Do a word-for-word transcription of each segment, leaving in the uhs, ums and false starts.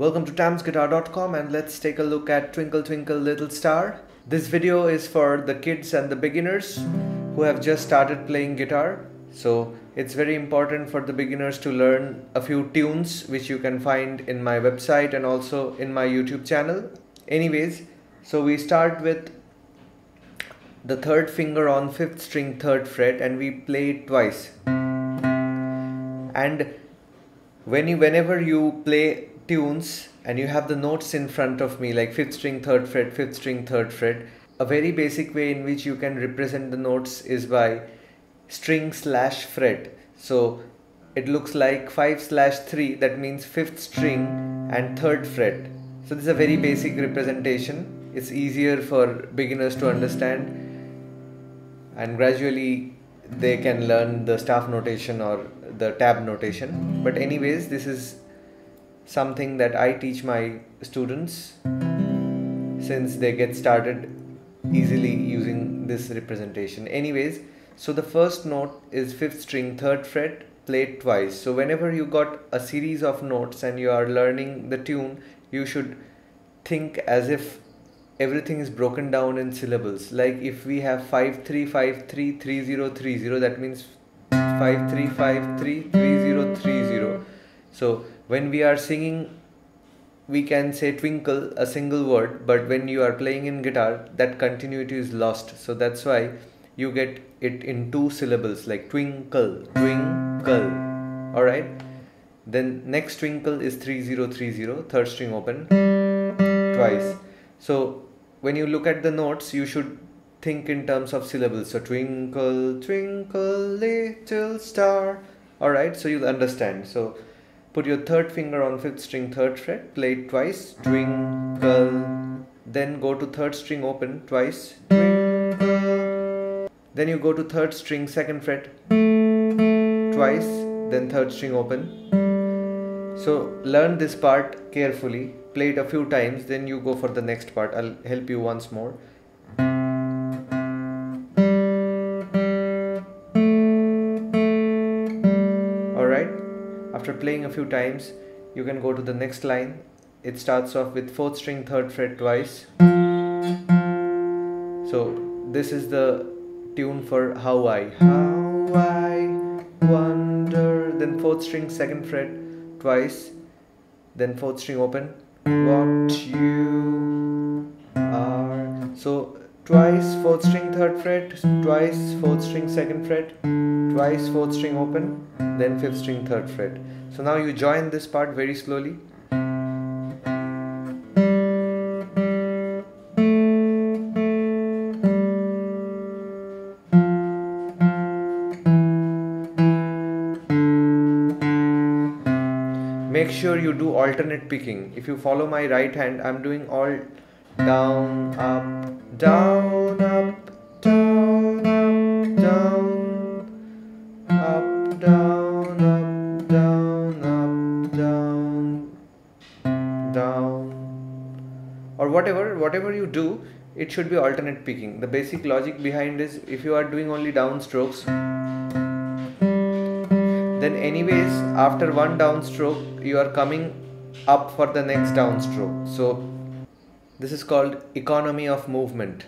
Welcome to tams guitar dot com, and let's take a look at Twinkle Twinkle Little Star. This video is for the kids and the beginners who have just started playing guitar. So it's very important for the beginners to learn a few tunes which you can find in my website and also in my YouTube channel. Anyways, so we start with the third finger on fifth string third fret and we play it twice. And when you whenever you play tunes and you have the notes in front of me like fifth string third fret, fifth string third fret, a very basic way in which you can represent the notes is by string slash fret. So it looks like five slash three, that means fifth string and third fret. So this is a very basic representation. It's easier for beginners to understand, and gradually they can learn the staff notation or the tab notation. But anyways, this is something that I teach my students since they get started easily using this representation. Anyways, so the first note is fifth string third fret, played twice. So whenever you got a series of notes and you are learning the tune, you should think as if everything is broken down in syllables. Like if we have five three five three three zero three zero, that means five three five three three zero three zero. So when we are singing, we can say twinkle, a single word, but when you are playing in guitar, that continuity is lost. So that's why you get it in two syllables, like twinkle, twinkle. Alright. Then next twinkle is three zero three zero, third string open, twice. So when you look at the notes, you should think in terms of syllables. So twinkle, twinkle, little star. Alright, so you'll understand. So put your third finger on fifth string third fret, play it twice, twinkle. Then go to third string open twice, twinkle. Then you go to third string second fret twice, then third string open. So learn this part carefully, play it a few times, then you go for the next part. I'll help you once more. Alright, after playing a few times, you can go to the next line. It starts off with fourth string third fret twice. So this is the tune for How I, How I Wonder. Then fourth string second fret twice, then fourth string open, what you are. So twice fourth string third fret, twice fourth string second fret, twice fourth string open, then fifth string third fret. So now you join this part very slowly. Make sure you do alternate picking. If you follow my right hand, I'm doing all down, up, down, up, down, up, down, up, down, up, down, up, down, down. Or whatever, whatever you do, it should be alternate picking. The basic logic behind is if you are doing only down strokes, then anyways after one downstroke you are coming up for the next downstroke. So this is called economy of movement.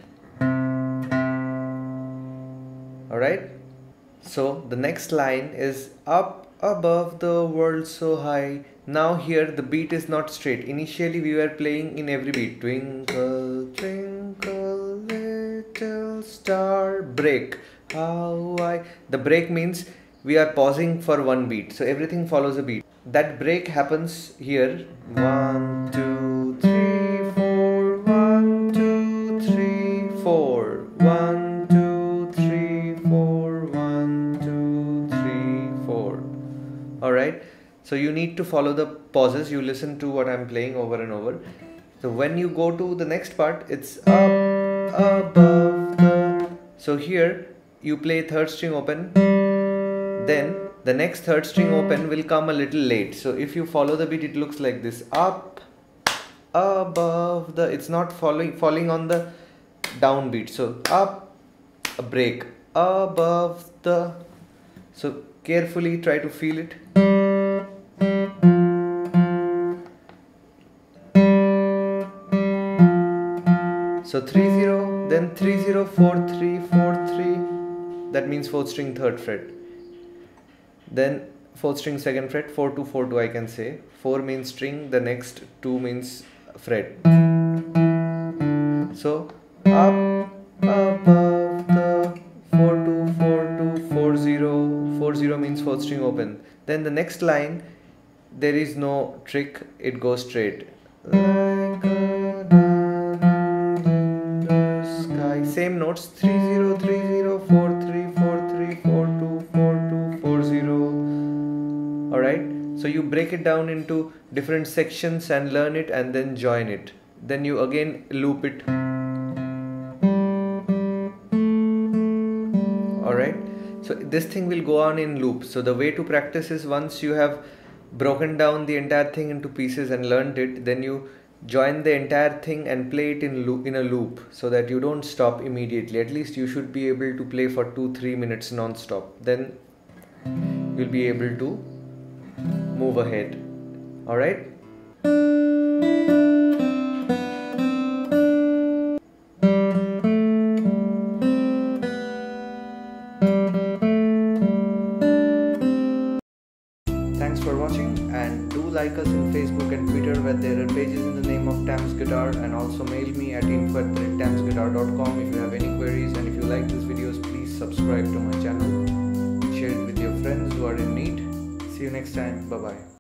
Alright, so the next line is up above the world so high. Now here the beat is not straight. Initially we were playing in every beat. Twinkle, twinkle, little star, break, how I. The break means we are pausing for one beat, so everything follows a beat. That break happens here. One, two, three, four. One, two, three, four. One, two, three, four. One, two, three, four. Alright, so you need to follow the pauses. You listen to what I'm playing over and over. So when you go to the next part, it's up above the. So here you play third string open. Then the next third string open will come a little late. So if you follow the beat, it looks like this. Up, above the. It's not following falling on the down beat. So up, a break, above the. So carefully try to feel it. So three zero, then three zero four three four three, that means fourth string third fret. Then fourth string second fret, four two four two I can say. four means string, the next two means fret. So up above the four two four two four zero, four zero means fourth string open. Then the next line, there is no trick, it goes straight. Like a diamond in the sky. Same notes, three zero three zero four three four three four two four two four zero. Alright, so you break it down into different sections and learn it and then join it. Then you again loop it. Alright, so this thing will go on in loop. So the way to practice is, once you have broken down the entire thing into pieces and learned it, then you join the entire thing and play it in loop, in a loop, so that you don't stop immediately. At least you should be able to play for two three minutes non-stop. Then you'll be able to move ahead. Alright? Thanks for watching, and do like us in Facebook and Twitter, where there are pages in the name of Tam's Guitar, and also mail me at info at tams guitar dot com if you have any queries. And if you like these videos, please subscribe to my channel, share it with your friends who are in need. See you next time. Bye bye.